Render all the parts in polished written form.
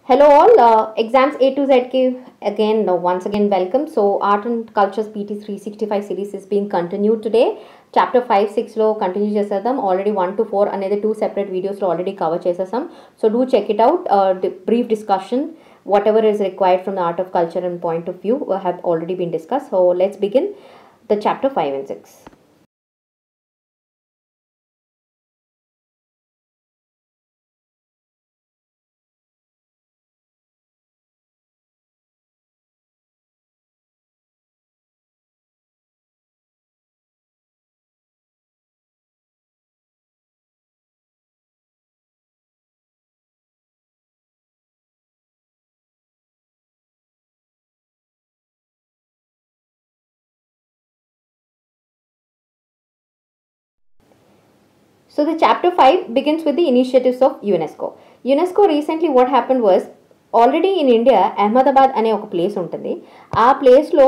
Hello all, exams A to Z ki again, once again welcome. So Art and Cultures PT 365 series is being continued today. Chapter 5, 6 లో continue చేసేద్దాం. Already 1 to 4 అనేది 2 separate వీడియోస్లో already cover చేసేసాం. So do check it out. Brief discussion whatever is required from the art of culture and point of view have already been discussed. So let's begin the chapter 5 and 6. So the chapter 5 begins with the initiatives of UNESCO. UNESCO recently what happened was already in India Ahmedabad అనే ఒక place ఉంటుంది. ఆ ప్లేస్లో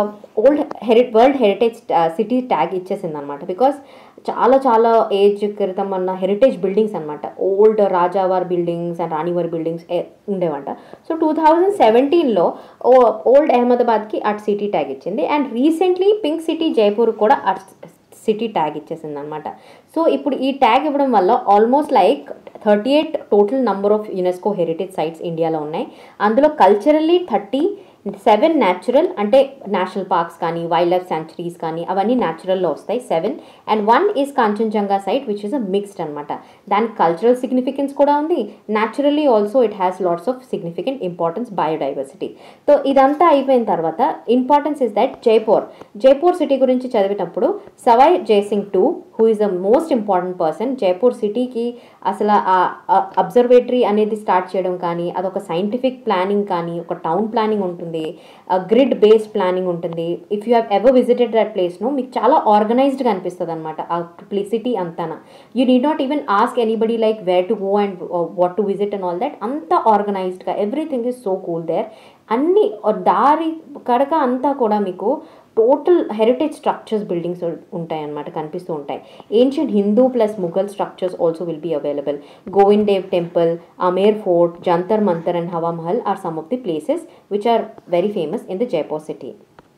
world heritage city tag ఇచ్చేసింది అనమాట. Because చాలా చాలా age క్రితం ఉన్న హెరిటేజ్ బిల్డింగ్స్ అనమాట. ఓల్డ్ రాజావార్ బిల్డింగ్స్ అండ్ రాణివార్ బిల్డింగ్స్ ఉండేవంట. సో 2017లో ఓల్డ్ అహ్మదాబాద్కి అట్ సిటీ ట్యాగ్ ఇచ్చింది. And recently pink city Jaipur కూడా అట్ సిటీ ట్యాగ్ ఇచ్చేసింది అనమాట. సో ఇప్పుడు ఈ ట్యాగ్ ఇవ్వడం వల్ల almost like 38 total number of UNESCO heritage sites ఇండియాలో ఉన్నాయి. అందులో కల్చరల్లీ 37 న్యాచురల్, అంటే నేషనల్ పార్క్స్ కానీ వైల్డ్ లైఫ్ శాంచురీస్ కానీ అవన్నీ న్యాచురల్లో వస్తాయి 7. And 1 is Kanchenjunga site which is a mixed అనమాట. దానికి కల్చరల్ సిగ్నిఫికెన్స్ కూడా ఉంది. Naturally also it has lots of significant importance, biodiversity. So ఇదంతా అయిపోయిన తర్వాత importance is that Jaipur city గురించి చదివేటప్పుడు Sawai Jai Singh II who is the most important person. Jaipur సిటీకి అసలు ఆ అబ్జర్వేటరీ అనేది స్టార్ట్ చేయడం కానీ, అదొక సైంటిఫిక్ ప్లానింగ్ కానీ, ఒక టౌన్ ప్లానింగ్ ఉంటుంది, గ్రిడ్ బేస్డ్ ప్లానింగ్ ఉంటుంది. If you have ever visited that ప్లేస్ను మీకు చాలా ఆర్గనైజ్డ్గా అనిపిస్తుంది అనమాట ఆ సిటీ అంతా. You need not even ask anybody like where to go and what to visit and all that. అంతా ఆర్గనైజ్డ్గా everything is so cool there. అన్ని దారి కడక అంతా కూడా మీకు టోటల్ హెరిటేజ్ స్ట్రక్చర్స్ బిల్డింగ్స్ ఉంటాయన్నమాట, కనిపిస్తూ ఉంటాయి. Ancient Hindu plus Mughal structures also will be available. Govind Dev temple, Amer fort, Jantar Mantar and Hawa Mahal are some of the places which are very famous in the Jaipur city.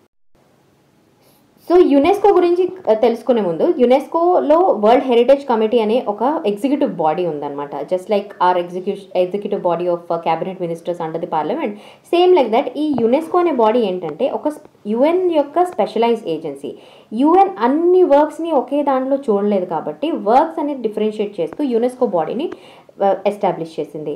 So UNESCO గురించి తెలుసుకునే ముందు, యునెస్కోలో వరల్డ్ హెరిటేజ్ కమిటీ అనే ఒక executive body ఉందన్నమాట. Just like our executive body of cabinet ministers under the parliament, same like that ఈ UNESCO అనే body ఏంటంటే ఒక యుఎన్ యొక్క స్పెషలైజ్ ఏజెన్సీ. యుఎన్ అన్ని వర్క్స్ని ఒకే దాంట్లో చూడలేదు కాబట్టి వర్క్స్ అనేది డిఫరెన్షియేట్ చేస్తూ యునెస్కో బాడీని ఎస్టాబ్లిష్ చేసింది.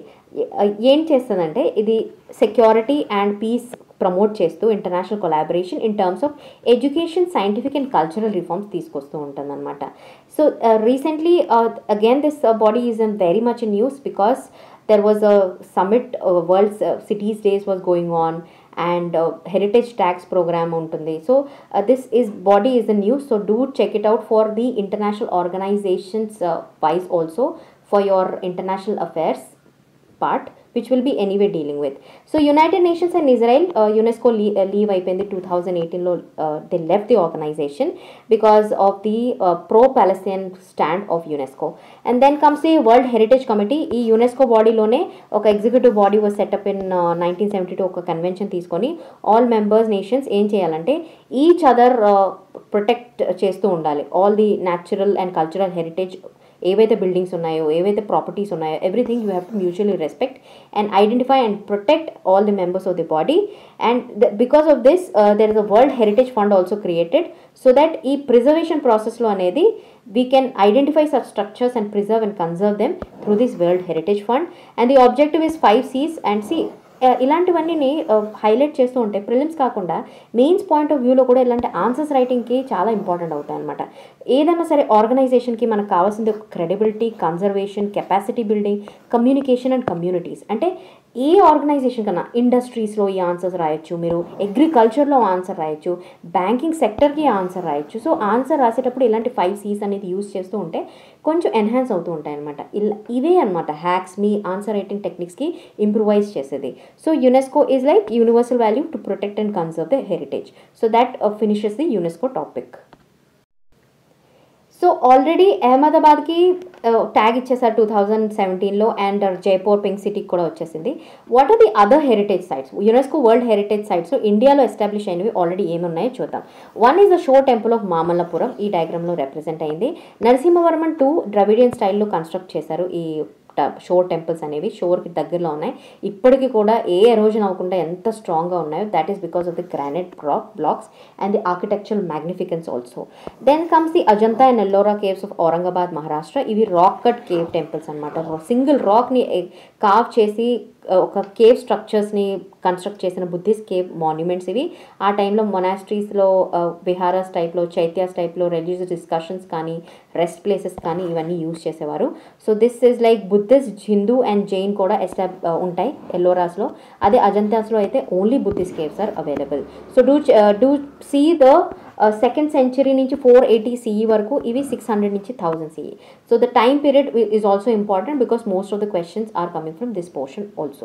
ఏం చేస్తుందంటే ఇది సెక్యూరిటీ అండ్ పీస్ ప్రమోట్ చేస్తూ international collaboration in terms of education, scientific and cultural reforms తీసుకొస్తూ ఉంటుందన్నమాట. So recently again this body is very much in news because there was a summit, world cities days was going on, and heritage tax program untundi. So this is body is the news, so do check it out for the international organizations wise also for your international affairs part, which will be anyway dealing with. So United Nations and Israel, UNESCO leave అయిపోయింది 2018లో. They left the organization because of the pro-Palestinian stand of UNESCO. And then comes the World Heritage Committee. ఈ UNESCO బాడీలోనే ఒక executive body was set up in 1972 ఒక convention తీసుకొని all members nations ఏం చేయాలంటే each other protect చేస్తూ ఉండాలి. All the natural and cultural heritage ఏవైతే బిల్డింగ్స్ ఉన్నాయో, ఏవైతే ప్రాపర్టీస్ ఉన్నాయో, everything you have to mutually respect and identify and protect all the members of the body. And because of this there is a world heritage fund also created so that ఈ preservation ప్రాసెస్లో అనేది we can identify such structures and preserve and conserve them through this World Heritage Fund. And the objective is 5 C's. And see, ఇలాంటివన్నీ highlight చేస్తూ ఉంటే prelims కాకుండా mains point of వ్యూలో కూడా ఇలాంటి ఆన్సర్స్ రైటింగ్కి చాలా ఇంపార్టెంట్ అవుతాయి అనమాట. ఏదైనా సరే ఆర్గనైజేషన్కి మనకు కావాల్సింది credibility, conservation, capacity building, communication and communities. అంటే ఏ ఆర్గనైజేషన్ కన్నా ఇండస్ట్రీస్లో ఈ ఆన్సర్స్ రాయొచ్చు, మీరు అగ్రికల్చర్లో ఆన్సర్ రాయొచ్చు, బ్యాంకింగ్ సెక్టర్కి ఆన్సర్ రాయొచ్చు. సో ఆన్సర్ రాసేటప్పుడు ఇలాంటి 5 C's అనేది యూస్ చేస్తూ ఉంటే కొంచెం ఎన్హాన్స్ అవుతూ ఉంటాయి అనమాట. ఇవే అనమాట హ్యాక్స్ మీ ఆన్సర్ రైటింగ్ టెక్నిక్స్కి ఇంప్రూవైజ్ చేసేది. So UNESCO is like universal value to protect and conserve the heritage. So that finishes the UNESCO topic. So already అహ్మదాబాద్కి ట్యాగ్ ఇచ్చేసారు 2017లో, అండ్ జైపూర్ పింక్ సిటీకి కూడా వచ్చేసింది. What are the other heritage sites, UNESCO world heritage sites ఇండియాలో establish అయినవి already ఏమున్నాయో చూద్దాం. One is the shore temple of Mamallapuram, ఈ డయాగ్రామ్లో రిప్రజెంట్ అయింది. నరసింహవర్మన్ 2 ద్రవిడియన్ స్టైల్లో కన్స్ట్రక్ట్ చేశారు ఈ షోర్ టెంపుల్స్ అనేవి. షోర్కి దగ్గరలో ఉన్నాయి, ఇప్పటికీ కూడా ఏ ఎరోజన్ అవ్వకుండా ఎంత స్ట్రాంగ్గా ఉన్నాయో. That is because of the granite blocks and the architectural magnificence also. Then comes the Ajanta and Ellora caves of Aurangabad Maharashtra. ఇవి రాక్ కట్ కేవ్ టెంపుల్స్ అనమాట. సింగిల్ రాక్ని కార్వ్ చేసి ఒక కేవ్ స్ట్రక్చర్స్ని కన్స్ట్రక్ట్ చేసిన బుద్ధిస్ట్ కేవ్ మాన్యుమెంట్స్ ఇవి. ఆ టైంలో మొనాస్ట్రీస్లో, విహారస్ టైప్లో, చైత్యాస్ టైప్లో రిలీజియస్ డిస్కషన్స్ కానీ, రెస్ట్ ప్లేసెస్ కానీ ఇవన్నీ యూజ్ చేసేవారు. So this is like Buddhist, Hindu and Jain కూడా ఉంటాయి ఎల్లోరాస్లో. అదే అజంతాస్లో అయితే only Buddhist caves are available. So do see the 2nd century నుంచి 480 CE వరకు, ఇవి 600 నుంచి 1000 CE. So the time period is also important because most of the questions are coming from this portion also.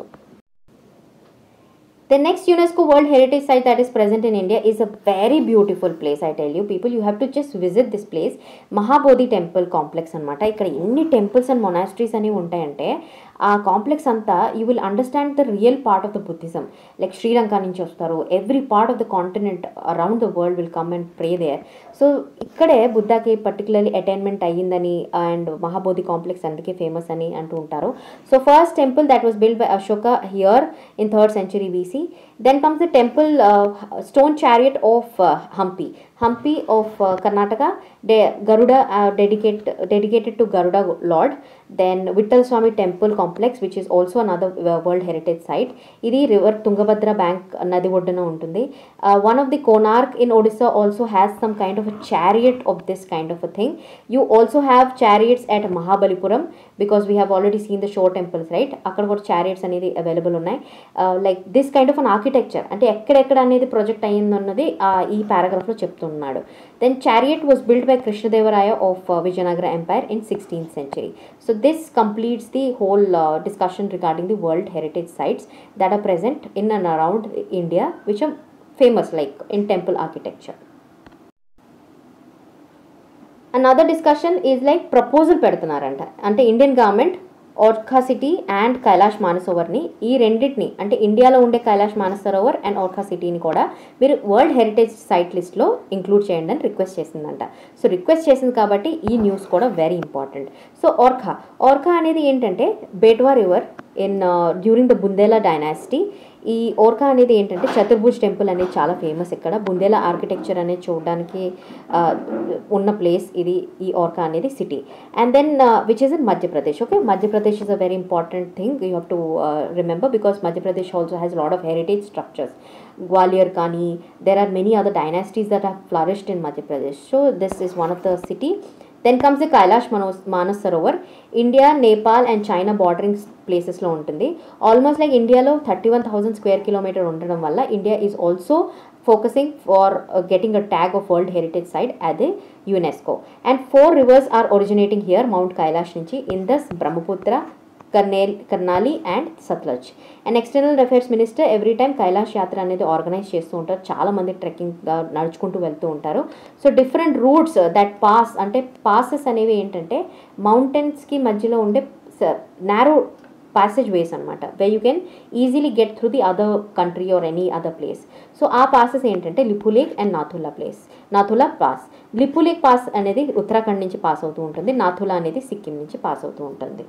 The next UNESCO World Heritage Site that is present in India is a very beautiful place. I tell you people, you have to just visit this place. Mahabodhi Temple Complex అనమాట. ఇక్కడ ఎన్ని temples and monasteries అనేవి ఉంటాయంటే ఆ complex అంతా you will understand the real part of the Buddhism. Like Sri Lanka నుంచి వస్తారు, every part of the continent around the world will come and pray there. So ఇక్కడే బుద్ధాకి పర్టికులర్లీ అటైన్మెంట్ అయ్యిందని అండ్ మహాబోధి కాంప్లెక్స్ అందుకే ఫేమస్ అని అంటూ ఉంటారు. So first temple that was build by Ashoka here in 3rd century BC. Then comes the temple stone chariot of Hampi of Karnataka, Garuda dedicated to Garuda Lord. Then Vittal Swami Temple Complex, which is also another World Heritage Site. Idi river Tungabhadra bank nadi ఒడ్డున ఉంటుంది. One of the Konark in Odisha also has some kind of a chariot of this kind of a thing. You also have chariots at Mahabalipuram because we have already seen the shore temples, right? అక్కడ కూడా chariots అనేది available ఉన్నాయి. Like this kind of an architecture అంటే ఎక్కడెక్కడ అనేది project అయ్యిందన్నది ఈ పారాగ్రాఫ్లో చెప్తున్నాడు. Then chariot was built by Krishnadevaraya of Vijayanagara Empire in 16th century. So this completes the whole discussion regarding the World Heritage Sites that are present in and around India, which are famous like in temple architecture. Another discussion is like proposal పెడుతున్నారంట. అంటే Indian government Orchha city and Kailash మానసరోవర్ని, ఈ రెండింటిని అంటే ఇండియాలో ఉండే Kailash Mansarovar and ఓర్ఖా సిటీని కూడా మీరు వరల్డ్ హెరిటేజ్ సైట్ లిస్ట్లో ఇంక్లూడ్ చేయండి అని రిక్వెస్ట్ చేసిందంట. సో రిక్వెస్ట్ చేసింది కాబట్టి ఈ న్యూస్ కూడా వెరీ ఇంపార్టెంట్. సో ఓర్ఖా అనేది ఏంటంటే Betwa river in during the Bundela dynasty. ఈ ఓర్ఖా అనేది ఏంటంటే చతుర్భుజ్ టెంపుల్ అనేది చాలా ఫేమస్ ఇక్కడ. బుందేలా ఆర్కిటెక్చర్ అనేది చూడడానికి ఉన్న ప్లేస్ ఇది, ఈ ఓర్ఖా అనేది city. And then which is in Madhya Pradesh. Okay, Madhya Pradesh is a very important thing you have to remember because Madhya Pradesh also has lot of heritage structures. Gwalior కానీ, there are many other dynasties that have flourished in Madhya Pradesh. So this is one of the city. Then comes the Kailash Manas Sarovar. India, Nepal and China bordering ప్లేసెస్లో ఉంటుంది. Almost like ఇండియాలో 31,000 square kilometer ఉండడం వల్ల India is also focusing for getting a tag of World Heritage Site at the UNESCO. And 4 rivers are originating here, Mount Kailash నుంచి, Indus, Brahmaputra, Karnali and Sutlej. And external affairs minister every time Kailash yatra అనేది organise చేస్తూ ఉంటారు. చాలామంది ట్రెక్కింగ్గా నడుచుకుంటూ వెళ్తూ ఉంటారు. So different routes that pass, అంటే passes అనేవి ఏంటంటే మౌంటైన్స్కి మధ్యలో ఉండే నారో passage ways అనమాట, where you can easily get through the other country or any other place. సో ఆ పాసెస్ ఏంటంటే Lipulekh and Nathu La pass. Lipulekh pass అనేది ఉత్తరాఖండ్ నుంచి పాస్ అవుతూ ఉంటుంది, నాథులా అనేది సిక్కిం నుంచి పాస్ అవుతూ ఉంటుంది.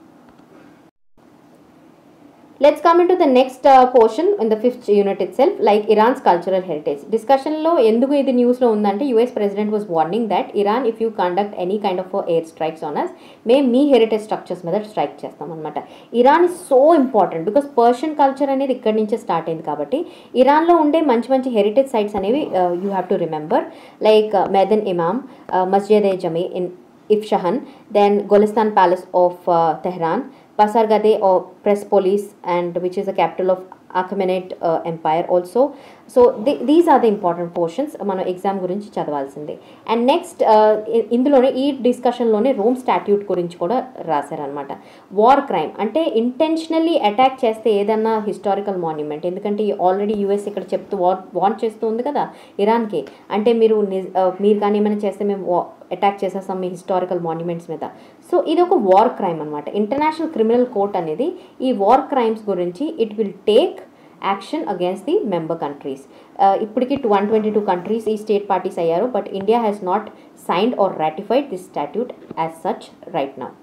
Let's come into the next portion in the 5th unit itself, like Iran's cultural heritage. Discussion lo enduku idi news lo undante, US president was warning that Iran, if you conduct any kind of air strikes on us, me heritage structures మీద strike చేస్తాం అన్నమాట. Iran is so important because Persian culture అనేది ఇక్కడి నుంచే start అయింది కాబట్టి ఇరాన్లో ఉండే మంచి హెరిటేజ్ సైట్స్ అనేవి you have to remember, like Maidan Imam, Masjid-e-Jami in Ifshahan, then Golistan Palace of Tehran, Pasargade or Persepolis, and which is the capital of Achaemenid Empire also. So these are the important portions మనం exam గురించి చదవాల్సిందే. And next ఇందులోనే ఈ డిస్కషన్లోనే Rome statute గురించి కూడా రాశారనమాట. War crime అంటే intentionally attack చేస్తే ఏదన్నా హిస్టారికల్ మాన్యుమెంట్, ఎందుకంటే ఆల్రెడీ యూఎస్ ఇక్కడ చెప్తూ వార్న్ చేస్తూ ఉంది కదా ఇరాన్కి, అంటే మీరు కానీ ఏమైనా చేస్తే మేము అటాక్ చేసేస్తాం మీ హిస్టారికల్ మాన్యుమెంట్స్ మీద. సో ఇది ఒక వార్ క్రైమ్ అనమాట. ఇంటర్నేషనల్ క్రిమినల్ కోర్ట్ అనేది ఈ వార్ క్రైమ్స్ గురించి it will take action against the member countries. ఇప్పటికి 122 కంట్రీస్ ఈ స్టేట్ పార్టీస్ అయ్యారు, but India has not signed or ratified this statute as such right now.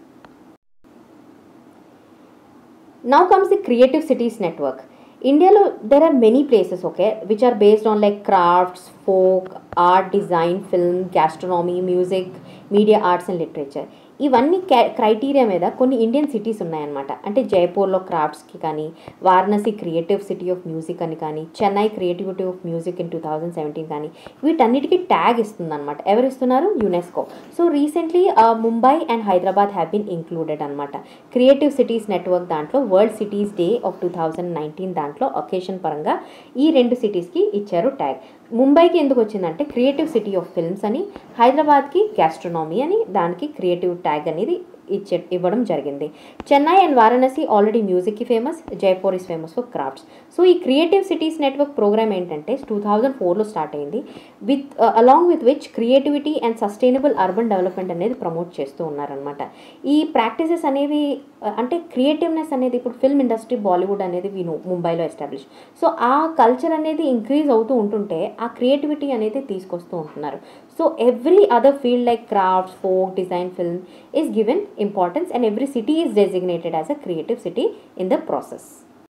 Now comes the Creative Cities Network. Indiaలో there are many places, okay, which are based on like crafts, folk, art, design, film, gastronomy, music, media arts and literature. ఇవన్నీ criteria మీద కొన్ని Indian cities ఉన్నాయన్నమాట. అంటే జైపూర్లో క్రాఫ్ట్స్కి కానీ, Varanasi creative city of music అని కానీ, Chennai creativity of music in 2017 కానీ, వీటన్నిటికీ ట్యాగ్ ఇస్తుందన్నమాట. ఎవరు ఇస్తున్నారు? UNESCO. So recently Mumbai and Hyderabad have been included అనమాట క్రియేటివ్ సిటీస్ నెట్వర్క్ దాంట్లో. వరల్డ్ సిటీస్ డే ఆఫ్ 2019 దాంట్లో ఒకేషన్ పరంగా ఈ 2 సిటీస్కి ఇచ్చారు ట్యాగ్. ముంబైకి ఎందుకు వచ్చిందంటే క్రియేటివ్ సిటీ ఆఫ్ ఫిల్మ్స్ అని, హైదరాబాద్కి గ్యాస్ట్రోనామీ అని, దానికి క్రియేటివ్ ట్యాగ్ అనేది ఇవ్వడం జరిగింది. చెన్నై అండ్ వారణాసి ఆల్రెడీ మ్యూజిక్కి famous, Jaipur is famous for crafts. So ఈ క్రియేటివ్ సిటీస్ నెట్వర్క్ ప్రోగ్రామ్ ఏంటంటే 2004లో స్టార్ట్ అయింది. Along with which creativity and sustainable urban development అనేది ప్రమోట్ చేస్తూ ఉన్నారనమాట. ఈ ప్రాక్టీసెస్ అనేవి అంటే క్రియేటివ్నెస్ అనేది ఇప్పుడు ఫిల్మ్ ఇండస్ట్రీ, బాలీవుడ్ అనేది ముంబైలో ఎస్టాబ్లిష్. సో ఆ కల్చర్ అనేది ఇంక్రీజ్ అవుతూ ఉంటుంటే ఆ క్రియేటివిటీ అనేది తీసుకొస్తూ ఉంటున్నారు. So every other field like crafts, folk, design, film is given importance and every city is designated as a creative city in the process.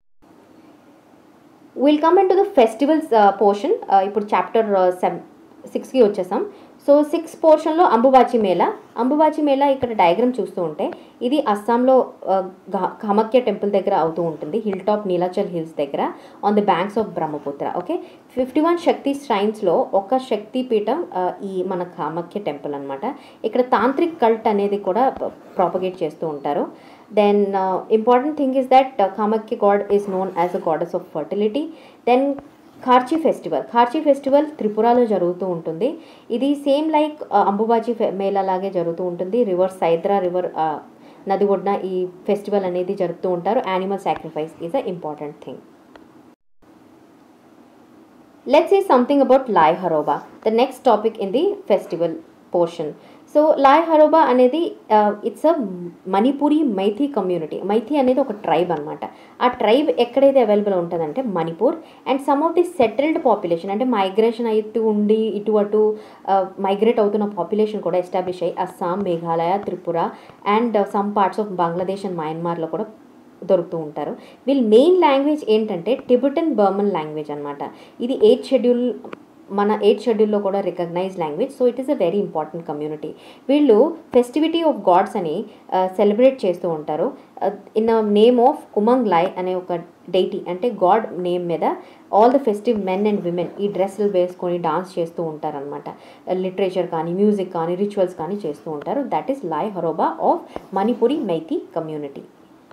We'll come into the festivals portion. ఇప్పుడు chapter 6కి వచ్చేసాం. So 6 పోర్షన్లో అంబుబాచి మేళా. అంబుబాచి మేళా ఇక్కడ diagram చూస్తూ ఉంటే ఇది అస్సాంలో Kamakhya temple దగ్గర అవుతూ ఉంటుంది, హిల్ టాప్ నీలాచల్ హిల్స్ దగ్గర on the banks of Brahmaputra. Okay, 51 Shakti శ్రైన్స్లో ఒక శక్తి పీఠం ఈ మన కామాఖ్య టెంపుల్ అనమాట. ఇక్కడ తాంత్రిక్ కల్ట్ అనేది కూడా ప్రాపగేట్ చేస్తూ ఉంటారు. Then important thing is that Kamakya god is known as a goddess of fertility. Then Kharchi festival త్రిపురలో జరుగుతూ ఉంటుంది. ఇది సేమ్ లైక్ అంబుబాచి మేళా లాగే జరుగుతూ ఉంటుంది. సైద్రా రివర్ నది ఒడ్డున ఈ ఫెస్టివల్ అనేది జరుపుతూ ఉంటారు. Animal sacrifice is a important thing. Let's see something about Lai Haraoba, the next topic in the festival portion. So Lai Haraoba అనేది it's a Manipuri Meitei community. Meitei అనేది ఒక ట్రైబ్ అనమాట. ఆ ట్రైబ్ ఎక్కడైతే అవైలబుల్ ఉంటుందంటే Manipur. And some of the settled population అంటే మైగ్రేషన్ అవుతూ ఉండి ఇటు అటు మైగ్రేట్ అవుతున్న పాపులేషన్ కూడా ఎస్టాబ్లిష్ అయ్యి Assam, Meghalaya, Tripura and some parts of Bangladesh and మయన్మార్లో కూడా దొరుకుతూ ఉంటారు. వీళ్ళ మెయిన్ లాంగ్వేజ్ ఏంటంటే టిబెటన్ బర్మన్ లాంగ్వేజ్ అనమాట. ఇది 8th షెడ్యూల్లో కూడా recognise language. So it is a very important community. వీళ్ళు ఫెస్టివిటీ ఆఫ్ గాడ్స్ అని సెలబ్రేట్ చేస్తూ ఉంటారు. In the name of Umang Lai అనే ఒక డైటీ, అంటే గాడ్ నేమ్ మీద all the festive men and women ఈ డ్రెస్సులు వేసుకొని డాన్స్ చేస్తూ ఉంటారనమాట. లిటరేచర్ కానీ, మ్యూజిక్ కానీ, రిచువల్స్ కానీ చేస్తూ ఉంటారు. That is Lai Haraoba of Manipuri Meitei community.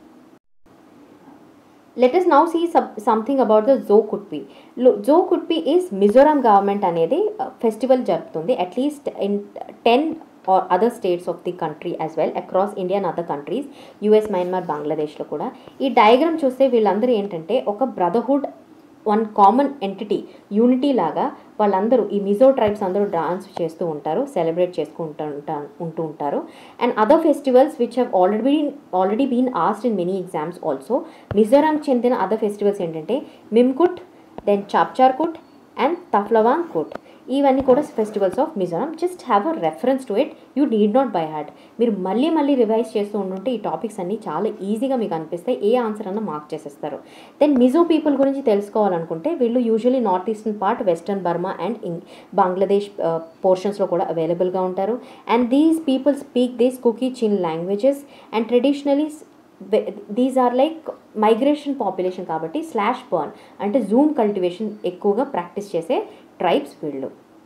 Let us now see something about the Zo Kutpi. Zo Kutpi is Mizoram government అనేది ఫెస్టివల్ జరుపుతుంది. At least in 10 or other states of the country as well, across India and other countries, US, Myanmar, బంగ్లాదేశ్లో కూడా. ఈ diagram చూస్తే వీళ్ళందరూ ఏంటంటే ఒక brotherhood, one common entity, unity లాగా వాళ్ళందరూ ఈ మిజో ట్రైబ్స్ అందరూ డాన్స్ చేస్తూ ఉంటారు, సెలబ్రేట్ ఉంటూ ఉంటారు. And other festivals which have already been asked in many exams also. మిజోరాంకి చెందిన అదర్ ఫెస్టివల్స్ ఏంటంటే మిమ్కుట్, దెన్ చాప్చార్కుట్ అండ్ తఫ్లవాంగ్ కుట్. ఇవన్నీ కూడా festivals of Mizoram. Just have a reference to it, you need not by heart. మీరు మళ్ళీ రివైజ్ చేస్తూ ఉంటుంటే ఈ టాపిక్స్ అన్నీ చాలా ఈజీగా మీకు అనిపిస్తాయి. ఏ ఆన్సర్ అన్నా మార్క్ చేసేస్తారు. దెన్ మిజో పీపుల్ గురించి తెలుసుకోవాలనుకుంటే వీళ్ళు usually north eastern part, western Burma and Bangladesh పోర్షన్స్లో కూడా అవైలబుల్గా ఉంటారు. And these people speak these Kuki Chin languages and traditionally these are like migration population కాబట్టి స్లాష్ బర్న్ అంటే జూమ్ కల్టివేషన్ ఎక్కువగా ప్రాక్టీస్ చేసే ట్రైబ్స్ వీళ్ళు.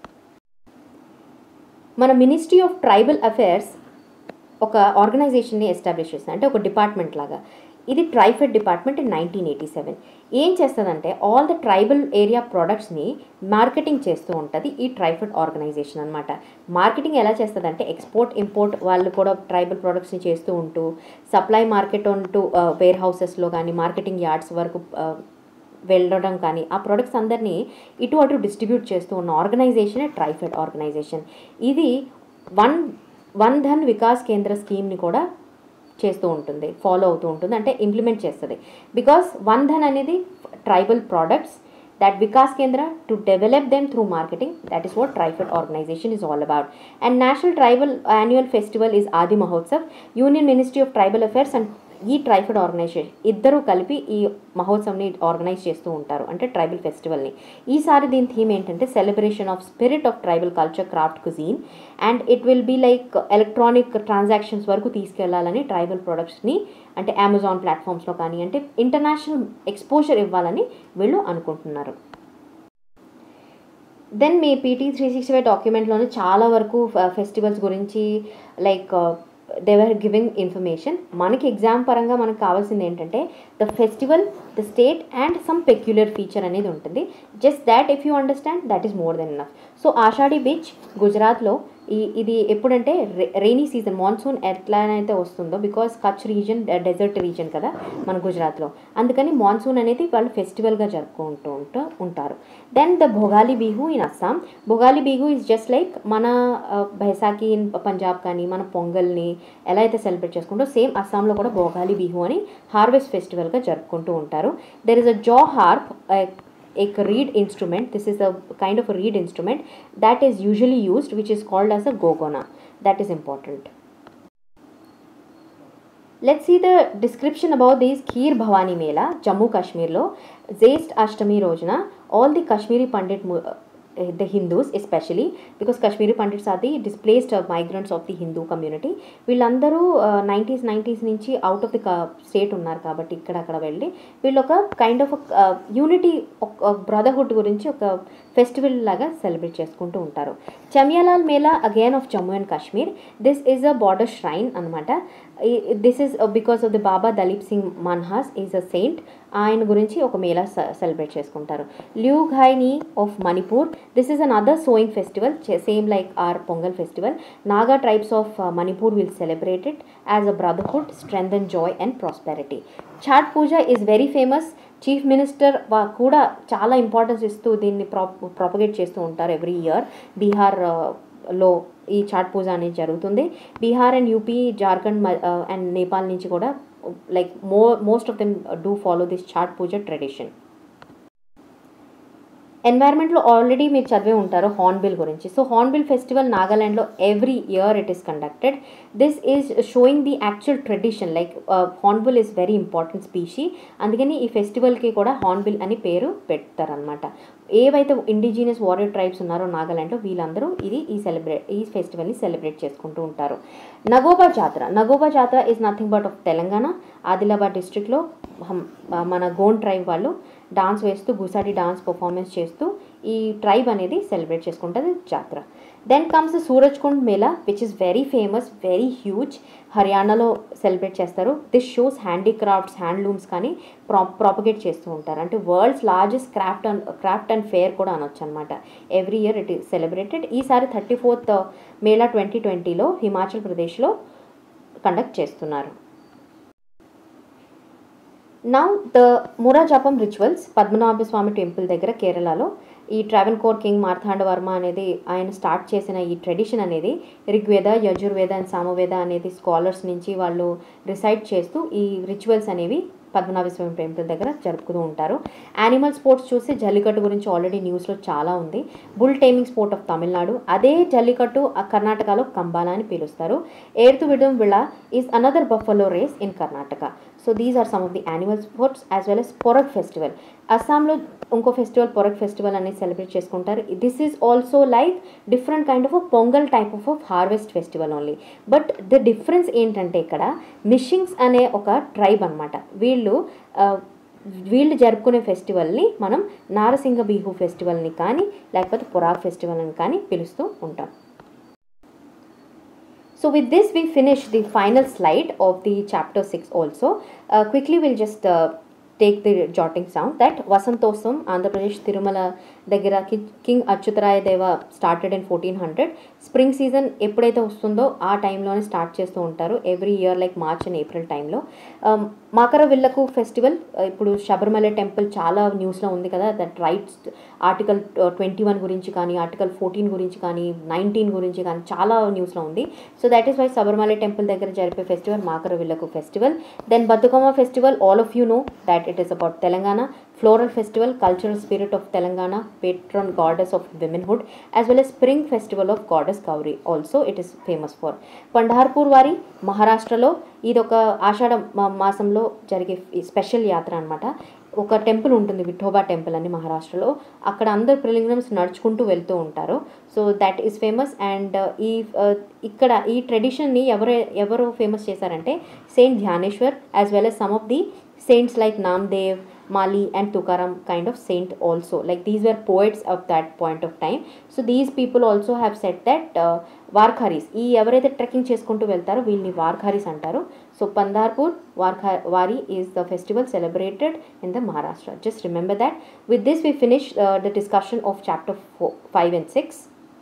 మన మినిస్ట్రీ ఆఫ్ ట్రైబల్ అఫైర్స్ ఒక ఆర్గనైజేషన్ని ఎస్టాబ్లిష్ చేస్తుంది, అంటే ఒక డిపార్ట్మెంట్ లాగా. ఇది ట్రైఫెడ్ డిపార్ట్మెంట్ ఇన్ 1987. ఏం చేస్తుందంటే ఆల్ ద ట్రైబల్ ఏరియా ప్రోడక్ట్స్ని మార్కెటింగ్ చేస్తూ ఉంటుంది ఈ ట్రైఫెడ్ ఆర్గనైజేషన్ అనమాట. మార్కెటింగ్ ఎలా చేస్తుందంటే ఎక్స్పోర్ట్ ఇంపోర్ట్ వాళ్ళు కూడా ట్రైబల్ ప్రోడక్ట్స్ని చేస్తూ ఉంటూ సప్లై మార్కెట్ ఉంటూ వేర్ హౌసెస్లో కానీ మార్కెటింగ్ యార్డ్స్ వరకు వెళ్ళడం కానీ ఆ ప్రొడక్ట్స్ అందరినీ ఇటు అటు డిస్ట్రిబ్యూట్ చేస్తూ ఉన్న ఆర్గనైజేషనే ట్రైఫెడ్ ఆర్గనైజేషన్. ఇది వన్ ధన్ వికాస్ కేంద్ర స్కీమ్ని కూడా చేస్తూ ఉంటుంది, ఫాలో అవుతూ ఉంటుంది, అంటే ఇంప్లిమెంట్ చేస్తుంది. బికాస్ వన్ ధన్ అనేది tribal products that Vikas Kendra to develop them through marketing. That is what TriFed organization is all about. And National Tribal Annual Festival is Adi Mahotsav. Union Ministry of Tribal Affairs and ఈ TRIFED organisation ఇద్దరు కలిపి ఈ మహోత్సవ్ని organise చేస్తూ ఉంటారు, అంటే tribal ఫెస్టివల్ని. ఈసారి దీని theme ఏంటంటే celebration of spirit of tribal culture craft cuisine, and it will be like electronic transactions వరకు తీసుకెళ్లాలని ట్రైబల్ ప్రొడక్ట్స్ని, అంటే అమెజాన్ ప్లాట్ఫామ్స్లో కానీ, అంటే ఇంటర్నేషనల్ ఎక్స్పోజర్ ఇవ్వాలని వీళ్ళు అనుకుంటున్నారు. దెన్ మీ PT 365 డాక్యుమెంట్లోనే చాలా వరకు ఫెస్టివల్స్ గురించి like they were giving information. మనకి ఎగ్జామ్ పరంగా మనకు కావాల్సింది ఏంటంటే the festival, the state and some peculiar feature అనేది ఉంటుంది. Just that if you understand that is more than enough. So Ashadhi Beej గుజరాత్లో ఇది ఎప్పుడంటే రెయినీ సీజన్, మాన్సూన్ ఎట్లానైతే వస్తుందో, because Kutch region desert region కదా మన గుజరాత్లో, అందుకని మాన్సూన్ అనేది వాళ్ళు ఫెస్టివల్గా జరుపుకుంటూ ఉంటారు. Then the Bhogali Bihu in Assam. Bhogali Bihu is just like మన బైసాఖి ఇన్ పంజాబ్ కానీ మన పొంగల్ని ఎలా అయితే సెలబ్రేట్ చేసుకుంటో సేమ్ అస్సాంలో కూడా భోగాలి బిహు అని హార్వెస్ట్ ఫెస్టివల్గా జరుపుకుంటూ ఉంటారు. దెర్ ఇస్ అ జా హార్ప్, एक reed instrument. This is a kind of a reed instrument that is usually used, which is called as a gogona. That is important. Let's see the description about this Kheer Bhavani Mela, Jammu Kashmir lo. Zest Ashtami Rojana, all the Kashmiri Pandit the Hindus especially, because Kashmiri Pandits are the displaced migrants of the Hindu community. వీళ్ళందరూ 90s నుంచి out of the state ఉన్నారు కాబట్టి ఇక్కడక్కడ వెళ్ళి వీళ్ళు ఒక kind of unity, brotherhood గురించి ఒక festival లాగా సెలబ్రేట్ చేసుకుంటూ ఉంటారు. Chamliyal Mela again of Jammu and Kashmir. This is a border shrine అనమాట. This is because of the Baba Dalip Singh Manhas is a saint. ఆయన గురించి ఒక మేళా సెలబ్రేట్ చేసుకుంటారు. Luingaini of Manipur. This is another sowing festival, same like our Pongal festival. Naga tribes of Manipur will celebrate it as a brotherhood, strength and joy and prosperity. Chhath Puja is very famous. Chief minister కూడా చాలా importance ఇస్తూ దీన్ని propagate చేస్తూ ఉంటారు every year. బీహార్లో ఈ chat Puja అనేది జరుగుతుంది. Bihar and UP, Jharkhand and Nepal నుంచి కూడా like most of them do follow this Chhat Puja tradition. ఎన్వైర్న్మెంట్లో ఆల్రెడీ మీరు చదివే ఉంటారు హార్న్బిల్ గురించి. సో హార్న్బిల్ ఫెస్టివల్ నాగాలాండ్లో every year it is conducted. This is showing the actual tradition, like hornbill is very important species, అందుకని ఈ ఫెస్టివల్కి కూడా హార్న్బిల్ అని పేరు పెడతారనమాట. ఏవైతే ఇండిజినియస్ వారియర్ ట్రైబ్స్ ఉన్నారో నాగాలాండ్లో వీళ్ళందరూ ఈ ఫెస్టివల్ని సెలబ్రేట్ చేసుకుంటూ ఉంటారు. Nagoba Jatara is nothing but of Telangana. Adilabad డిస్ట్రిక్ట్లో మన గోండ్ ట్రైబ్ వాళ్ళు డాన్స్ వేస్తూ గుసాడి డాన్స్ పర్ఫార్మెన్స్ చేస్తూ ఈ ట్రైబ్ అనేది సెలబ్రేట్ చేసుకుంటుంది జాతర. Then comes Suraj Kund Mela which is very famous, very huge. హర్యానాలో సెలబ్రేట్ చేస్తారు. దిస్ షోస్ హ్యాండీక్రాఫ్ట్స్, హ్యాండ్లూమ్స్ కానీ ప్రాపగేట్ చేస్తూ ఉంటారు. అంటే world's largest craft and fair కూడా అనొచ్చు అనమాట. Every year it is celebrated. ఈసారి 34th మేళా 2020లో హిమాచల్ ప్రదేశ్లో కండక్ట్ చేస్తున్నారు. Now the Murajapam rituals, Padmanabha Swamy temple దగ్గర కేరళలో ఈ ట్రావెన్కోర్ కింగ్ మార్తాండ వర్మ అనేది ఆయన స్టార్ట్ చేసిన ఈ ట్రెడిషన్ అనేది ఋగ్వేద, యజుర్వేద అండ్ సామవేద అనేది స్కాలర్స్ నుంచి వాళ్ళు రిసైట్ చేస్తూ ఈ రిచువల్స్ అనేవి పద్మనాభ స్వామి టెంపుల్ దగ్గర జరుపుతూ ఉంటారు. యానిమల్ స్పోర్ట్స్ చూస్తే జల్లికట్టు గురించి ఆల్రెడీ న్యూస్లో చాలా ఉంది. Bull taming sport of Tamil Nadu. అదే జల్లికట్టు కర్ణాటకలో కంబాలా అని పిలుస్తారు. Eruthu Vidum Vizha is another buffalo race in Karnataka. So these are some of the animal sports as well as Porag festival. అస్సాంలో ఇంకో ఫెస్టివల్ పొరక్ ఫెస్టివల్ అనేది సెలబ్రేట్ చేసుకుంటారు. This is also like different kind of Pongal type of harvest festival only. But the difference ఏంటంటే ఇక్కడ మిషింగ్స్ అనే ఒక tribe అనమాట. వీళ్ళు జరుపుకునే ఫెస్టివల్ని మనం నారసింగ బిహు ఫెస్టివల్ని కానీ లేకపోతే పొరాక్ ఫెస్టివల్ అని కానీ పిలుస్తూ ఉంటాం. So with this we finish the final slide of the chapter 6 also. Quickly we'll just take the jotting sound that Vasantosam, Andhra Pradesh, Tirumala దగ్గర king Achyutaraya Deva started in 1400. Spring season ఎప్పుడైతే వస్తుందో ఆ టైంలోనే స్టార్ట్ చేస్తూ ఉంటారు every year, like March and April టైంలో. Makaravilakku festival, ఇప్పుడు Sabarimala temple చాలా న్యూస్లో ఉంది కదా, దట్ రైట్స్ ఆర్టికల్ 21 గురించి కానీ, ఆర్టికల్ 14 గురించి కానీ, 19 గురించి కానీ చాలా న్యూస్లో ఉంది. So that is why Sabarimala temple దగ్గర జరిపే festival Makaravilakku festival. Then Bathukamma festival, all of you know that it is about Telangana. Floral festival, cultural spirit of Telangana, patron goddess of womanhood, as well as spring festival of goddess Gauri. Also it is famous for. Pandharpur Vari, Maharashtra lo idoka Ashadha మాసంలో జరిగే special యాత్ర అనమాట. ఒక temple ఉంటుంది, Vithoba temple అని మహారాష్ట్రలో. అక్కడ అందరు పిలిగ్రిమ్స్ నడుచుకుంటూ వెళ్తూ ఉంటారు. So that is famous. And ఇక్కడ ఈ ట్రెడిషన్ని ఎవరు ఫేమస్ చేశారంటే saint Dhyaneshwar, as well as some of the saints like Namdev, Mali and Tukaram kind of saint also. Like these were poets of that point of time. So these people also have said that Varkharis, ఈ ఎవరైతే trekking చేసుకుంటూ వెళ్తారో వీళ్ళని వార్ఖారీస్ అంటారు. So పంధార్పూర్ వారి is the festival celebrated in the Maharashtra. Just remember that. With this we finish the discussion of chapter 5 and 6.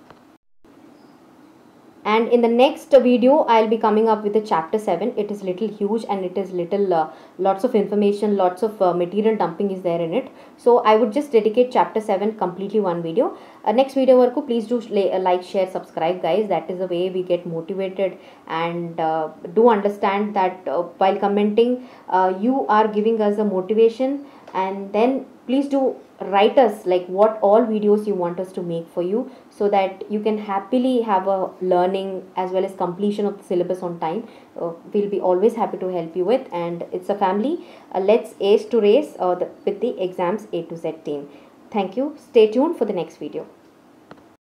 And in the next video I'll be coming up with the chapter 7. It is little huge and it is little lots of information, lots of material dumping is there in it. So I would just dedicate chapter 7 completely one video. Next video varku please do like, share, subscribe guys. That is the way we get motivated. And do understand that while commenting you are giving us a motivation. And then please do write us like what all videos you want us to make for you, so that you can happily have a learning as well as completion of the syllabus on time. We'll be always happy to help you with. And it's a family. Let's ace to race with the exams A to Z team. Thank you. Stay tuned for the next video.